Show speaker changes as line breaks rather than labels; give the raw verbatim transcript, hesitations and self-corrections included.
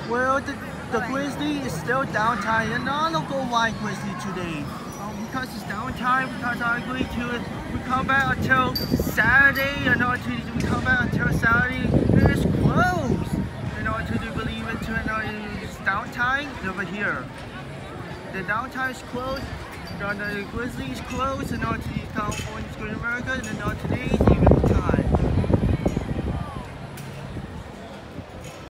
Well, the, the Grizzly is still downtime, and I'm not going to why Grizzly today. Um, because it's downtime, because I agree to it. We come back until Saturday, and not to we come back until Saturday, and it's closed. You know, to do believe it, to know it's downtime over here. The downtime is closed, the Grizzly is closed, and not to California, America, and not today's even time.